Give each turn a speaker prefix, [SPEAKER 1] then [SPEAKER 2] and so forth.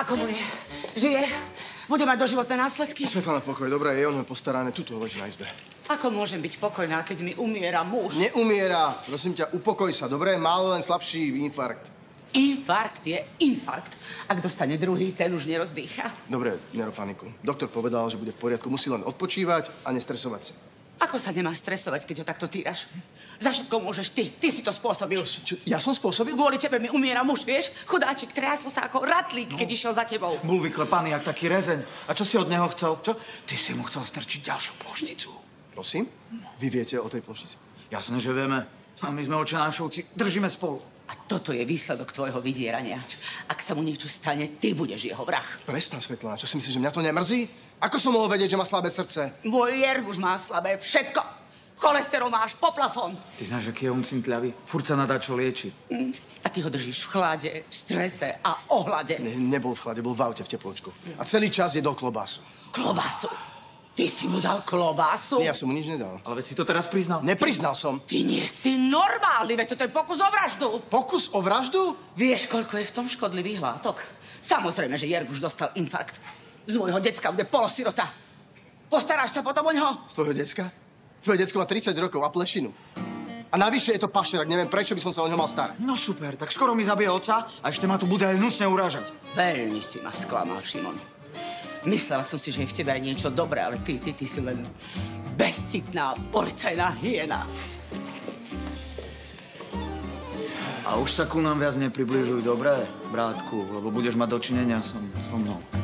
[SPEAKER 1] Ako mu je? Žije? Bude mať doživotné následky?
[SPEAKER 2] Svetlana, pokoj, dobré, je on postarané, tuto leží na izbe.
[SPEAKER 1] Ako môžem byť pokojná, keď mi umiera muž?
[SPEAKER 2] Neumiera, prosím ťa, upokoj sa, dobre? Mal len slabší infarkt.
[SPEAKER 1] Infarkt je infarkt. Ak dostane druhý, ten už nerozdýcha.
[SPEAKER 2] Dobre, nerob paniku. Doktor povedal, že bude v poriadku, musí len odpočívať a nestresovať sa.
[SPEAKER 1] Ako sa nemá stresovať, keď ho takto týraš? Za všetko môžeš ty. Ty si to spôsobil.
[SPEAKER 2] Ja som spôsobil?
[SPEAKER 1] Kvôli tebe mi umiera muž, vieš? Chudáčik, triasol sa ako ratlík, keď išiel za tebou.
[SPEAKER 3] Bol vyklepaný jak taký rezeň. A čo si od neho chcel? Čo? Ty si mu chcel strčiť ďalšiu plošnicu.
[SPEAKER 2] Prosím? Vy viete o tej plošnici?
[SPEAKER 3] Jasné, že vieme. A my sme očenášovci, držíme spolu.
[SPEAKER 1] A toto je výsledok tvojho vydierania. Ak sa mu niečo stane, ty budeš jeho vrah.
[SPEAKER 2] Prestaň, Svetlana, čo si myslíš, že mňa to nemrzí? Ako som mohol vedieť, že má slabé srdce?
[SPEAKER 1] Môj Jerguš má slabé všetko. Cholesterol máš po plafón.
[SPEAKER 3] Ty znáš, aký je on cinkľavý? Furt sa nadá, čo lieči.
[SPEAKER 1] A ty ho držíš v chlade, v strese a ohlade.
[SPEAKER 2] Nebol v chlade, bol v aute v tepločku. A celý čas jedol klobásu.
[SPEAKER 1] Klobásu? Ty si mu dal klobásu?
[SPEAKER 2] Ja som mu nič nedal.
[SPEAKER 3] Ale veď si to teraz priznal.
[SPEAKER 2] Nepriznal som.
[SPEAKER 1] Ty nie si normálny, veď toto je pokus o vraždu.
[SPEAKER 2] Pokus o vraždu?
[SPEAKER 1] Vieš, koľko je v tom škodlivých látok? Samozrejme, že Jerguš dostal infarkt. Z môjho decka bude polosirota. Postaráš sa potom o ňoho?
[SPEAKER 2] Z tvojho decka? Tvoje decko má 30 rokov a plešinu. A navyše je to pašerak, neviem, prečo by som sa o ňo mal starať.
[SPEAKER 3] No super, tak skoro mi zabije otca a ešte ma tu bude aj hnusne urážať.
[SPEAKER 1] Veľmi si ma sklamal, Šimon. Myslela som si, že je v tebe aj niečo dobré, ale ty si len bezcitná policajná hyena.
[SPEAKER 3] A už sa ku nám viac nepribližuj, dobré, brátku, lebo budeš mať dočinenia so mnou.